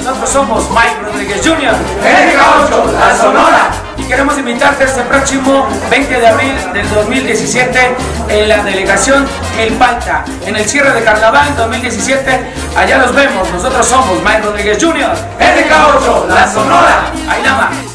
Nosotros somos Mike Rodríguez Jr., NK8, La Sonora. y queremos invitarte este próximo 20 de abril del 2017 en la delegación Milpalta, en el cierre de Carnaval 2017. Allá los vemos. Nosotros somos Mike Rodríguez Jr., NK8, La Sonora. Ahí nada más.